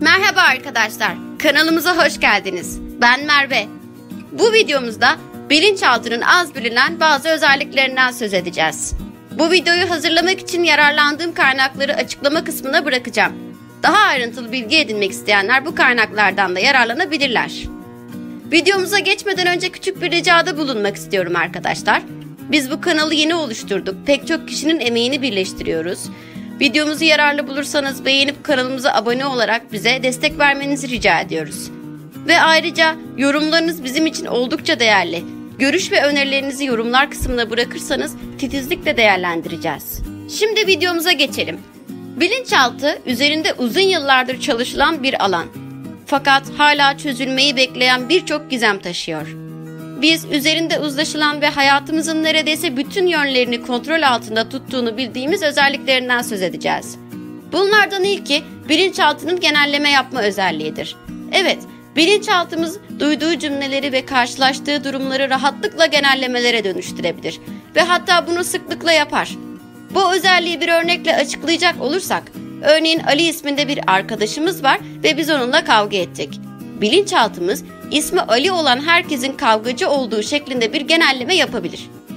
Merhaba arkadaşlar, kanalımıza hoş geldiniz. Ben Merve. Bu videomuzda bilinçaltının az bilinen bazı özelliklerinden söz edeceğiz. Bu videoyu hazırlamak için yararlandığım kaynakları açıklama kısmına bırakacağım. Daha ayrıntılı bilgi edinmek isteyenler bu kaynaklardan da yararlanabilirler. Videomuza geçmeden önce küçük bir ricada bulunmak istiyorum arkadaşlar. Biz bu kanalı yeni oluşturduk. Pek çok kişinin emeğini birleştiriyoruz. Videomuzu yararlı bulursanız beğenip kanalımıza abone olarak bize destek vermenizi rica ediyoruz. Ve ayrıca yorumlarınız bizim için oldukça değerli. Görüş ve önerilerinizi yorumlar kısmına bırakırsanız titizlikle değerlendireceğiz. Şimdi videomuza geçelim. Bilinçaltı üzerinde uzun yıllardır çalışılan bir alan. Fakat hala çözülmeyi bekleyen birçok gizem taşıyor. Biz üzerinde uzlaşılan ve hayatımızın neredeyse bütün yönlerini kontrol altında tuttuğunu bildiğimiz özelliklerinden söz edeceğiz. Bunlardan ilki bilinçaltının genelleme yapma özelliğidir. Evet, bilinçaltımız duyduğu cümleleri ve karşılaştığı durumları rahatlıkla genellemelere dönüştürebilir ve hatta bunu sıklıkla yapar. Bu özelliği bir örnekle açıklayacak olursak, örneğin Ali isminde bir arkadaşımız var ve biz onunla kavga ettik. Bilinçaltımız ismi Ali olan herkesin kavgacı olduğu şeklinde bir genelleme yapabilir.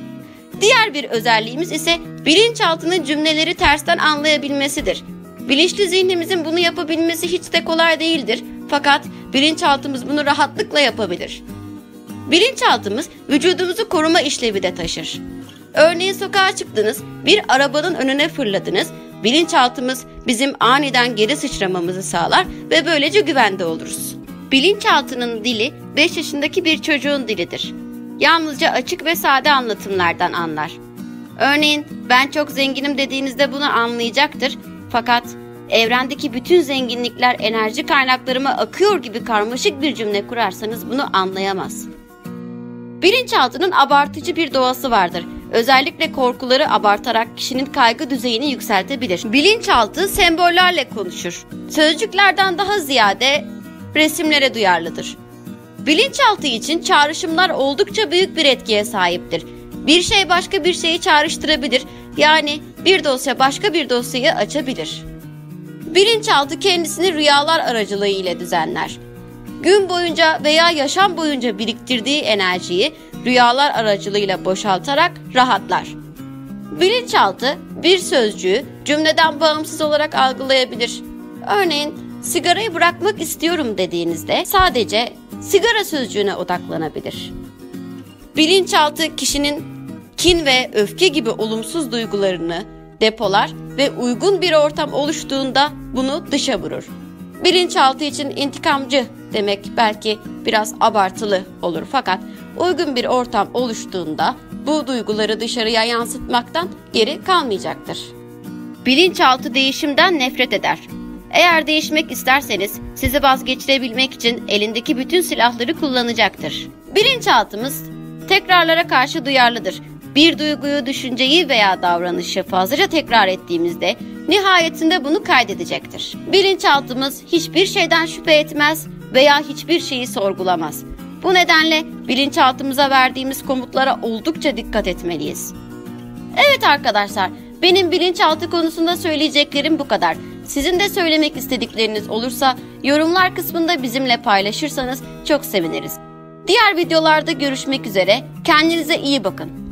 Diğer bir özelliğimiz ise bilinçaltının cümleleri tersten anlayabilmesidir. Bilinçli zihnimizin bunu yapabilmesi hiç de kolay değildir. Fakat bilinçaltımız bunu rahatlıkla yapabilir. Bilinçaltımız vücudumuzu koruma işlevi de taşır. Örneğin sokağa çıktınız, bir arabanın önüne fırladınız. Bilinçaltımız bizim aniden geri sıçramamızı sağlar ve böylece güvende oluruz. Bilinçaltının dili 5 yaşındaki bir çocuğun dilidir. Yalnızca açık ve sade anlatımlardan anlar. Örneğin ben çok zenginim dediğinizde bunu anlayacaktır. Fakat evrendeki bütün zenginlikler enerji kaynaklarıma akıyor gibi karmaşık bir cümle kurarsanız bunu anlayamaz. Bilinçaltının abartıcı bir doğası vardır. Özellikle korkuları abartarak kişinin kaygı düzeyini yükseltebilir. Bilinçaltı sembollerle konuşur. Sözcüklerden daha ziyade resimlere duyarlıdır. Bilinçaltı için çağrışımlar oldukça büyük bir etkiye sahiptir. Bir şey başka bir şeyi çağrıştırabilir, yani bir dosya başka bir dosyayı açabilir. Bilinçaltı kendisini rüyalar aracılığıyla düzenler. Gün boyunca veya yaşam boyunca biriktirdiği enerjiyi rüyalar aracılığıyla boşaltarak rahatlar. Bilinçaltı bir sözcüğü cümleden bağımsız olarak algılayabilir. Örneğin sigarayı bırakmak istiyorum dediğinizde sadece sigara sözcüğüne odaklanabilir. Bilinçaltı kişinin kin ve öfke gibi olumsuz duygularını depolar ve uygun bir ortam oluştuğunda bunu dışa vurur. Bilinçaltı için intikamcı demek belki biraz abartılı olur, fakat uygun bir ortam oluştuğunda bu duyguları dışarıya yansıtmaktan geri kalmayacaktır. Bilinçaltı değişimden nefret eder. Eğer değişmek isterseniz sizi vazgeçirebilmek için elindeki bütün silahları kullanacaktır. Bilinçaltımız tekrarlara karşı duyarlıdır. Bir duyguyu, düşünceyi veya davranışı fazlaca tekrar ettiğimizde nihayetinde bunu kaydedecektir. Bilinçaltımız hiçbir şeyden şüphe etmez veya hiçbir şeyi sorgulamaz. Bu nedenle bilinçaltımıza verdiğimiz komutlara oldukça dikkat etmeliyiz. Evet arkadaşlar, benim bilinçaltı konusunda söyleyeceklerim bu kadar. Sizin de söylemek istedikleriniz olursa yorumlar kısmında bizimle paylaşırsanız çok seviniriz. Diğer videolarda görüşmek üzere. Kendinize iyi bakın.